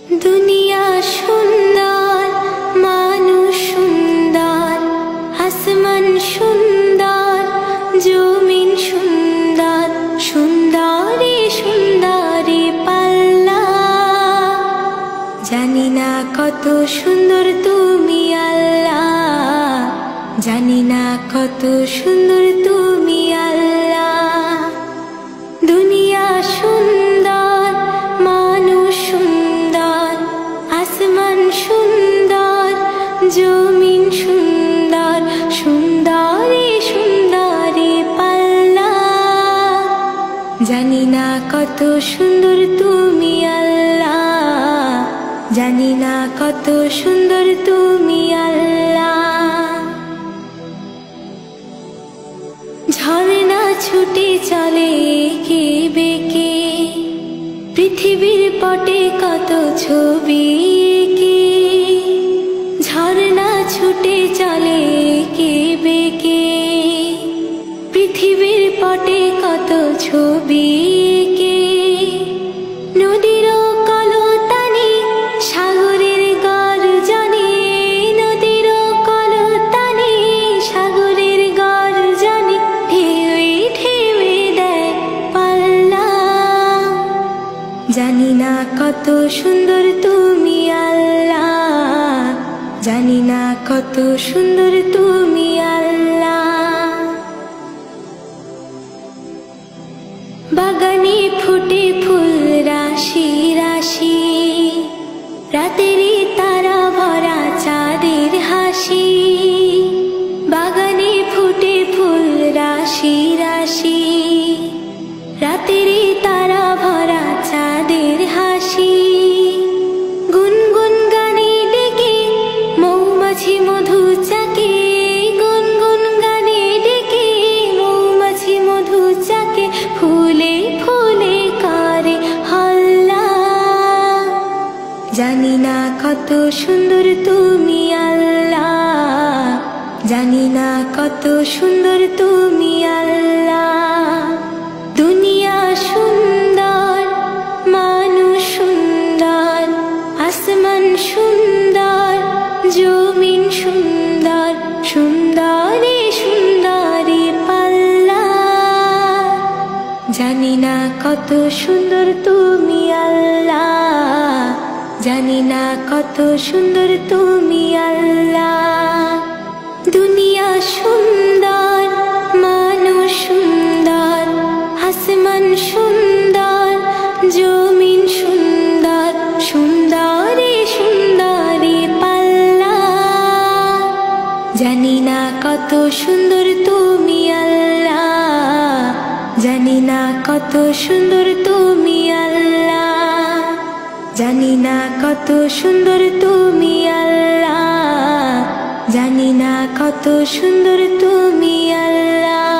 দুনিয়া সুন্দর, মানুষ সুন্দর, আসমান সুন্দর, জমিন সুন্দর, সুন্দরী সুন্দরী পাল্লা। জানি না কত সুন্দর তুমি আল্লাহ, জানি না কত সুন্দর তুমি আল্লাহ। দুনিয়া সুন্দর, মানুষ সুন্দর, আসমান সুন্দর, জমিন সুন্দর, সুন্দরী সুন্দরী পাল্লা। জানি না কত সুন্দর তুমি আল্লাহ, জানি না কত সুন্দর তুমি আল্লাহ। ঝর্ণা ছুটে চলে এঁকে বেঁকে, পৃথিবীর পটে কত ছবি এঁকে। ঝর্ণা ছুটে চলে এঁকে বেঁকে, পৃথিবীর পটে কত ছবি এঁকে। নদীর কলতানি, সাগরের গর্জনে, নদীর কলতানি, সাগরের গর্জনে, ঢেউয়ে ঢেউয়ে দেয় পাল্লা। জানি না কত সুন্দর তুমি আল্লাহ, জানি না কত সুন্দর তুমি আল্লাহ। বাগানে ফুটে ফুল রাশি রাশি, রাতেরই তারা ভরা চাঁদের হাসি। বাগানে ফুটে ফুল রাশি রাশি, রাতেরই তারা ভরা চাঁদের হাসি। গুনগুন গানে ডেকে মৌমাছি মধু চাকে, গুনগুন গানে ডেকে মৌমাছি মধু চাকে। ফুলে ফুলে করে হল্লা। জানি না কত সুন্দর তুমি আল্লাহ, জানি না কত সুন্দর তুমি আল্লাহ। দুনিয়া সুন্দর, মানুষ সুন্দর, আসমান সুন্দর, জমিন সুন্দর, সুন্দরী সুন্দরী পাল্লা। জানি না কত সুন্দর তুমি আল্লাহ, জানি না কত সুন্দর তুমি আল্লাহ। দুনিয়া সুন্দর, মানুষ সুন্দর, আসমান সুন্দর, জমিন সুন্দর, সুন্দরী সুন্দরী পাল্লা। জানি না কত সুন্দর তুমি আল্লাহ, জানি না কত সুন্দর তুমি আল্লাহ। জানি না কত সুন্দর তুমি আল্লাহ, জানি না কত সুন্দর তুমি আল্লাহ।